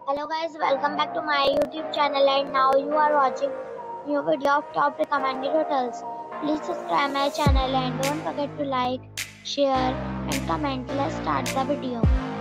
Hello guys, welcome back to my YouTube channel and now you are watching new video of top recommended hotels. Please subscribe my channel and don't forget to like, share and comment. Let's start the video.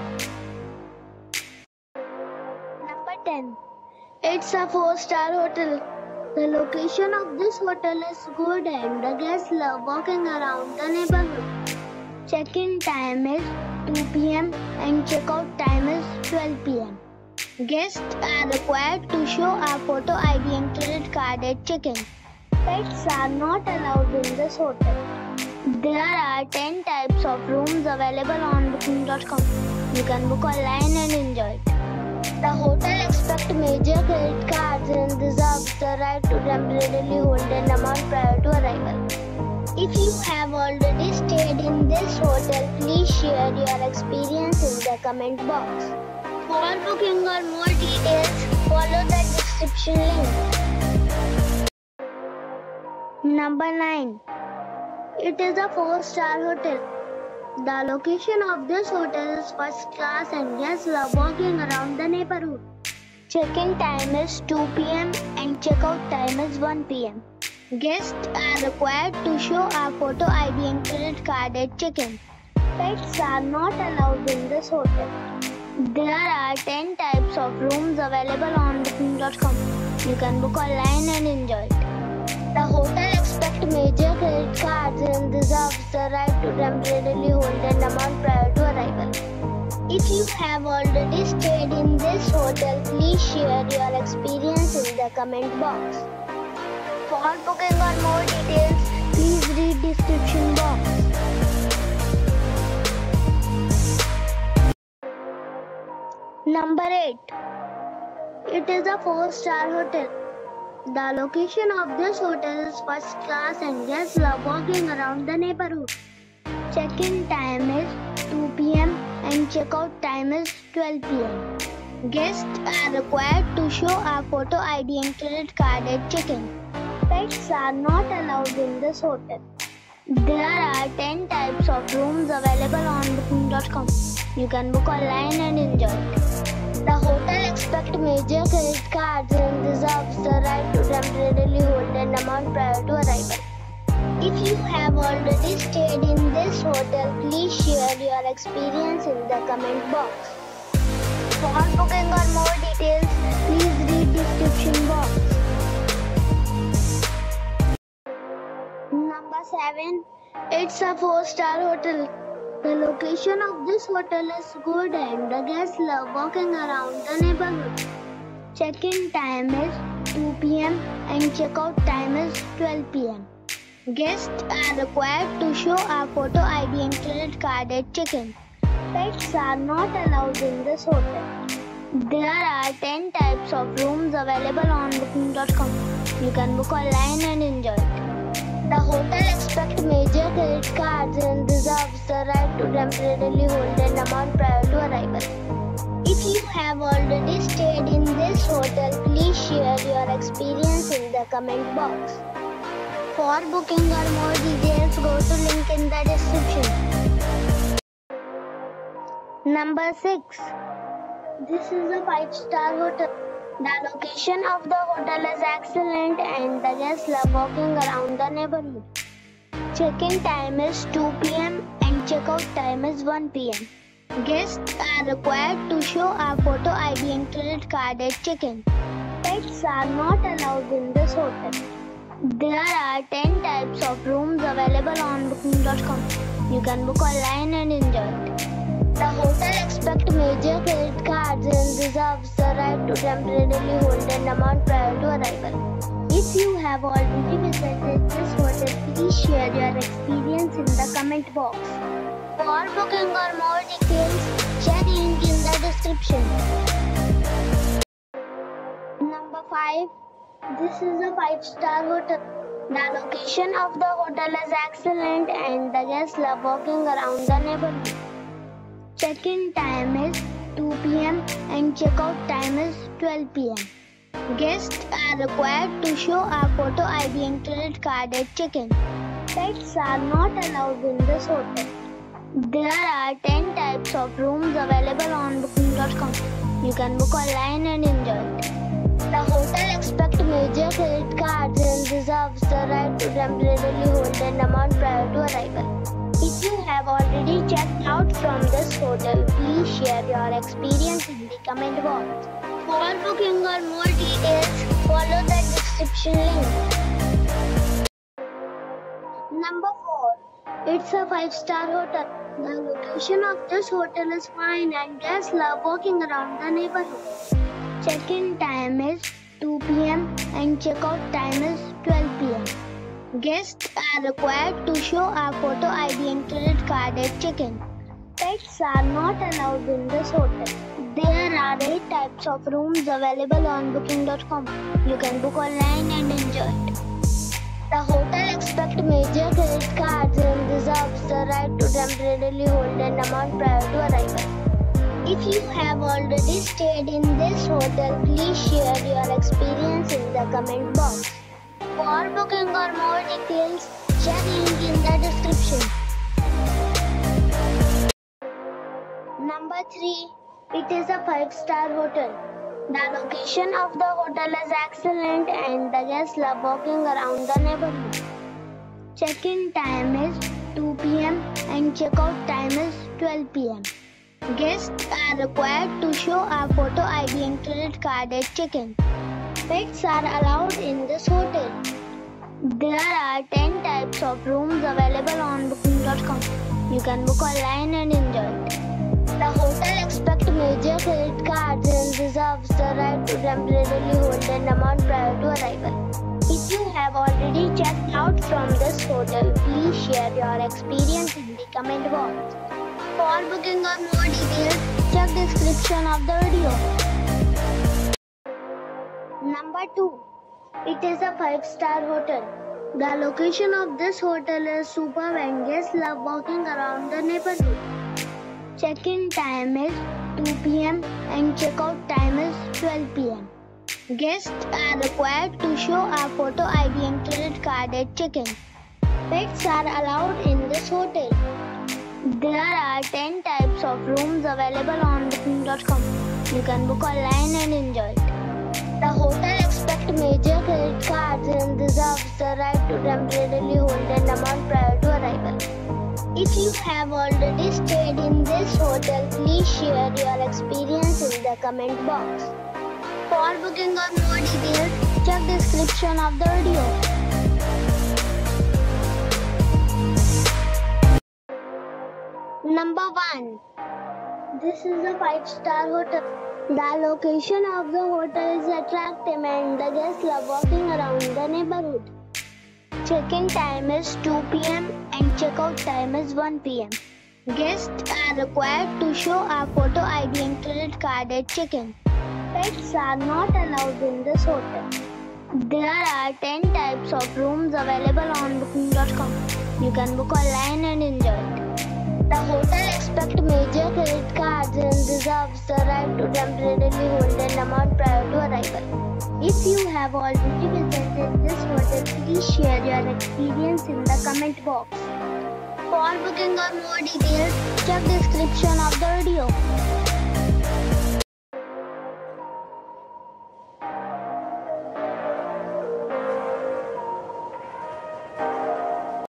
Number 10. It's a 4-star hotel. The location of this hotel is good and the guests love walking around the neighborhood. Check-in time is 2 p.m. and check-out time is 12 p.m. Guests are required to show a photo ID and credit card at check-in. Pets are not allowed in this hotel. There are 10 types of rooms available on booking.com. You can book online and enjoy it. The hotel accepts major credit cards and reserves the right to temporarily hold an amount prior to arrival. If you have already stayed in this hotel, please share your experience in the comment box. For booking or more details, follow the description link. Number 9. It is a 4-star hotel. The location of this hotel is first class and guests love walking around the neighborhood. Check-in time is 2 p.m. and check-out time is 1 p.m. Guests are required to show a photo ID and credit card at check-in. Pets are not allowed in this hotel. There are 10 types of rooms available on booking.com. You can book online and enjoy it. The hotel accepts major credit cards and reserves the right to temporarily hold an amount prior to arrival. If you have already stayed in this hotel, please share your experience in the comment box. For booking or more details, please read description box. Number 8. It is a 4-star hotel. The location of this hotel is first class and guests love walking around the neighborhood. Check-in time is 2 p.m. and check-out time is 12 p.m. Guests are required to show a photo ID and credit card at check-in. Pets are not allowed in this hotel. There are 10 types of rooms available on booking.com. You can book online and enjoy it. The hotel accepts major credit cards and reserves the right to temporarily hold an amount prior to arrival. If you have already stayed in this hotel, please share your experience in the comment box. For booking or more details, please read description box. Number 7. It's a 4-star hotel. The location of this hotel is good and the guests love walking around the neighborhood. Check-in time is 2 p.m. and check-out time is 12 p.m. Guests are required to show a photo ID and credit card at check-in. Pets are not allowed in this hotel. There are 10 types of rooms available on booking.com. You can book online and enjoy it. The hotel accepts major credit cards and reserves the right to temporarily hold an amount prior to arrival. If you have already stayed in this hotel, please share your experience in the comment box. For booking or more details, go to link in the description. Number 6. This is a 5-star hotel. The location of the hotel is excellent and the guests love walking around the neighborhood. Check-in time is 2 p.m. and check-out time is 1 p.m. Guests are required to show a photo ID and credit card at check-in. Pets are not allowed in this hotel. There are 10 types of rooms available on booking.com. You can book online and enjoy it. The hotel accepts major credit cards and reserves the right to temporarily hold an amount prior to arrival. If you have already visited this hotel, please share your experience in the comment box. For booking or more details, check link in the description. Number 5. This is a 5-star hotel. The location of the hotel is excellent and the guests love walking around the neighborhood. Check-in time is 2 p.m. and check-out time is 12 p.m. Guests are required to show a photo ID and credit card at check-in. Pets are not allowed in this hotel. There are 10 types of rooms available on booking.com. You can book online and enjoy it. The hotel expects major credit cards and reserves the right to temporarily hold an amount prior to arrival. If you have already checked out from this hotel, please share your experience in the comment box. For booking or more details, follow the description link. Number 4. It's a 5-star hotel. The location of this hotel is fine and guests love walking around the neighborhood. Check-in time is 2 p.m. and check-out time is 12 p.m. Guests are required to show a photo ID and credit card at check-in. Pets are not allowed in this hotel. There are 8 types of rooms available on booking.com. You can book online and enjoy it. The hotel expects major credit cards and reserves the right to temporarily hold an amount prior to arrival. If you have already stayed in this hotel, please share your experience in the comment box. For booking or more details, check link in the description. Number 3. It is a 5-star hotel. The location of the hotel is excellent and the guests love walking around the neighborhood. Check-in time is 2 p.m. and check-out time is 12 p.m. Guests are required to show a photo ID and credit card at check-in. Pets are allowed in this hotel. There are 10 types of rooms available on booking.com. You can book online and enjoy it. The hotel expects major credit cards and reserves the right to temporarily hold an amount prior to arrival. If you have already checked out from this hotel, please share your experience in the comment box. For booking or more details, check description of the video. Number 2. It is a 5-star hotel. The location of this hotel is superb and guests love walking around the neighborhood. Check-in time is 2 p.m. and check-out time is 12 p.m. Guests are required to show a photo ID and credit card at check-in. Pets are allowed in this hotel. There are 10 types of rooms available on booking.com. You can book online and enjoy it. The hotel expects major credit cards and reserves the right to temporarily hold an amount prior to arrival. If you have already stayed in this hotel, please share your experience in the comment box. For booking or more details, check description of the video. Number 1. This is a 5-star hotel. The location of the hotel is attractive and the guests love walking around the neighborhood. Check-in time is 2 p.m. and check-out time is 1 p.m. Guests are required to show a photo ID and credit card at check-in. Pets are not allowed in this hotel. There are 10 types of rooms available on booking.com. You can book online and enjoy it. The hotel expects major credit cards and reserves the right to temporarily hold an amount prior to arrival. If you have already visited this hotel, please share your experience in the comment box. For booking or more details, check description of the video.